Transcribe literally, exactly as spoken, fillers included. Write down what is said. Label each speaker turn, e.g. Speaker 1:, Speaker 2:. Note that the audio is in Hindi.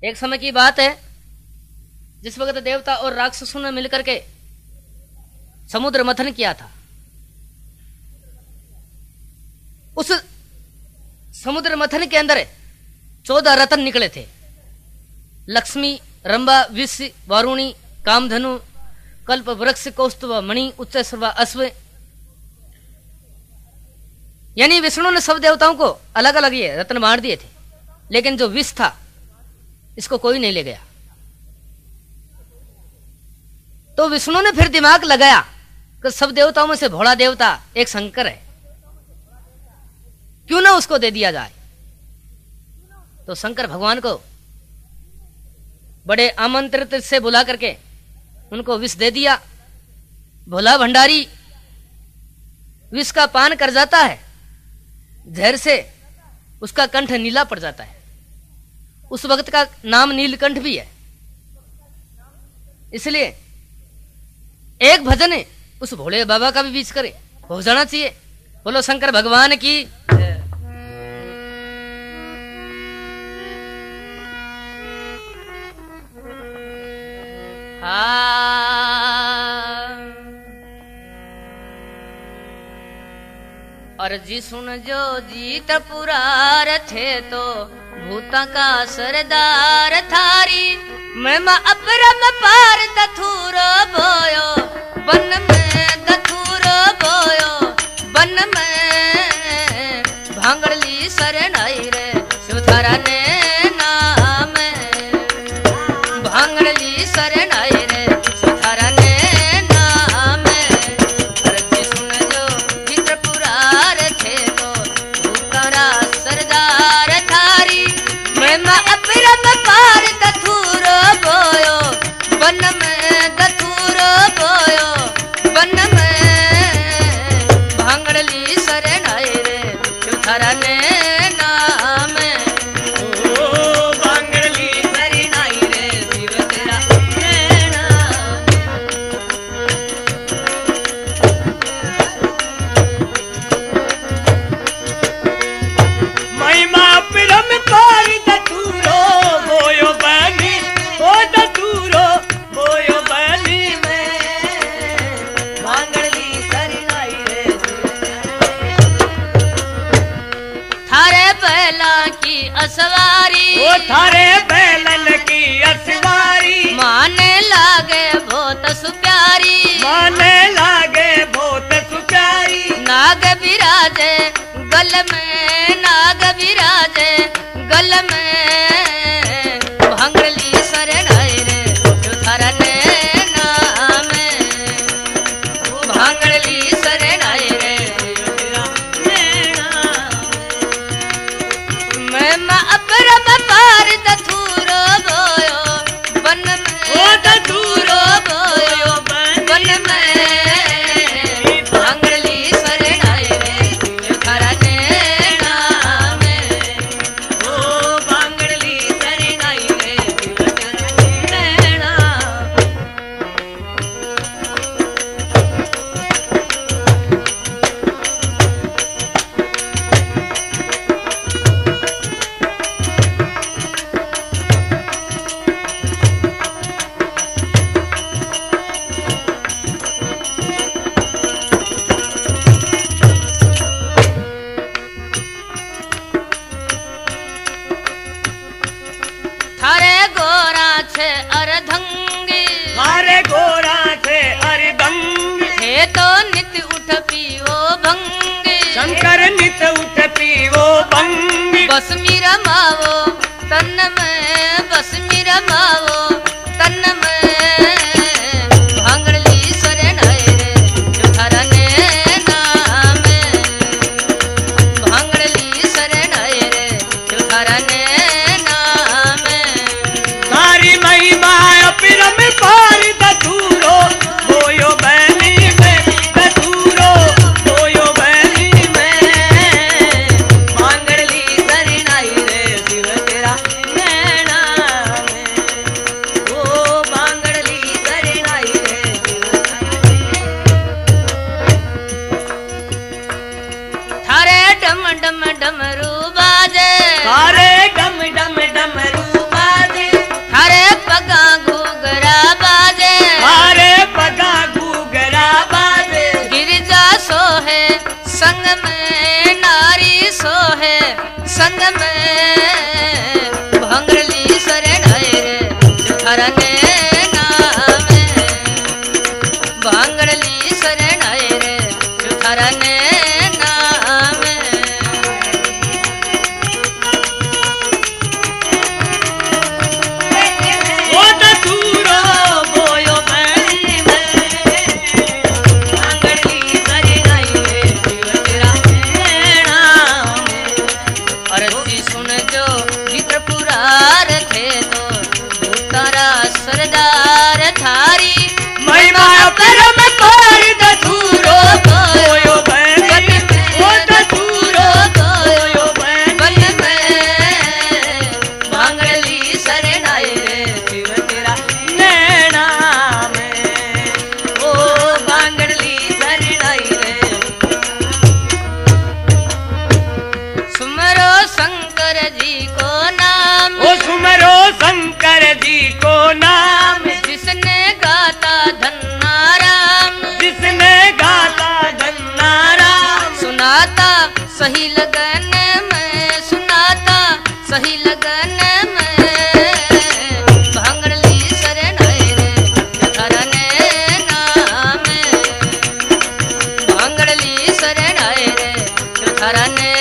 Speaker 1: एक समय की बात है, जिस वक्त देवता और राक्षसों ने मिलकर के समुद्र मंथन किया था। उस समुद्र मंथन के अंदर चौदह रत्न निकले थे। लक्ष्मी, रंभा, विष, वारुणी, कामधनु, कल्प वृक्ष, कौस्तुभ, मणि, उच्च सर्वा, अश्व। यानी विष्णु ने सब देवताओं को अलग अलग ये रत्न बांट दिए थे, लेकिन जो विष था इसको कोई नहीं ले गया। तो विष्णु ने फिर दिमाग लगाया कि सब देवताओं में से भोला देवता एक शंकर है, क्यों ना उसको दे दिया जाए। तो शंकर भगवान को बड़े आमंत्रित से बुला करके उनको विष दे दिया। भोला भंडारी विष का पान कर जाता है, जहर से उसका कंठ नीला पड़ जाता है। उस वक्त का नाम नीलकंठ भी है। इसलिए एक भजन है उस भोले बाबा का भी बीच करे हो जाना चाहिए। बोलो शंकर भगवान की। और जी सुन जो जीत पुरार थे तो भूता का सरदार थारी। मैं मां अपरम पार दथुरो बोयो बन में, दथुरो बोयो बन में। भांगड़ली शरणाई रे सुधारा ने नाम, भांगड़ली शरणाई रे सुधारा ने नाम। अर्जी सुन जो चित्र पुरार थे तो भूतारा सरदार थारी। मैं मां अपरम पार दथुरो बोयो बन में, दथुरो बोयो बन में। भांगड़ली शरणाई रे सुधारा ने नाम।
Speaker 2: ओ भांगड़ली शरणाई रे शिव तेरा नैना। महिमा परम पार दथुरो बोयो बनी, ओ दथुरो बोयो बनी में। भांगड़ली शरणाई रे
Speaker 1: थारे पहला की असवारी,
Speaker 2: ओ थारे बैलन की असवारी।
Speaker 1: माने लागे बहुत सुप्यारी।
Speaker 2: माने लागे बहुत सुचारी।
Speaker 1: नाग विराजे गल में, नाग विराजे गल में। भांगड़ली शरणाई रे सुधारा ने नाम। भांगड़ली शरणाई रे मैं मां अपरम पार दथुरो बोयो बन में,
Speaker 2: ओ दथुरो
Speaker 1: बोयो बन में। भांगड़ली शरणाई रे सुधारा ने नाम।
Speaker 2: ओ भांगड़ली शरणाई रे शिव तेरा नैना।
Speaker 1: थारे गोरा छे अर्धंगी,
Speaker 2: थारे गोरा थे अरदंग।
Speaker 1: हे तो नित उठ पीओ भंगी।
Speaker 2: शंकर नित उठ पीवो भंग।
Speaker 1: बस मेरा मावो तन में, बस मेरा मावो तन में। भांगड़ली शरणाई रे सुधारा ने नाम। भांगड़ली शरणाई रे सुधारा ने नाम।
Speaker 2: तारी महिमा अपरम पार दथुरो बोयो बनी में, दथुरो बोयो बनी में। भांगड़ली शरणाई रे शिव तेरा नैना। ओ भांगड़ली शरणाई रे
Speaker 1: थारे डम डम डमरू बाजे,
Speaker 2: तारे डम डम डमरू बाजे।
Speaker 1: संग में भांगरली शरण आए रे थारा नैना में भांगरली शरण आए रे थारा नैना में
Speaker 2: ओ दतूरो बोयो बैरी में भांगरली शरण आए रे तेरा नैना में
Speaker 1: अरती सुन जो भीतर पुरार थे तो तारा सरदार थारी
Speaker 2: महिमा परम पार दतूरो बोयो बैरी ओ दतूरो बोयो बैरी
Speaker 1: भांगरली शरण आए रे
Speaker 2: तेरा नैना में
Speaker 1: ओ भांगरली शरण आए रे सुमरो शंकर जी को नाम
Speaker 2: ओ सुमरो शंकर जी को नाम
Speaker 1: जिसने गाता धन्ना राम
Speaker 2: जिसने गाता धन्ना राम
Speaker 1: सुनाता सही लगन में सुनाता सही लगन में भांगरली शरण आए रे थारा नैना में भांगरली शरण आए रे थारा नैना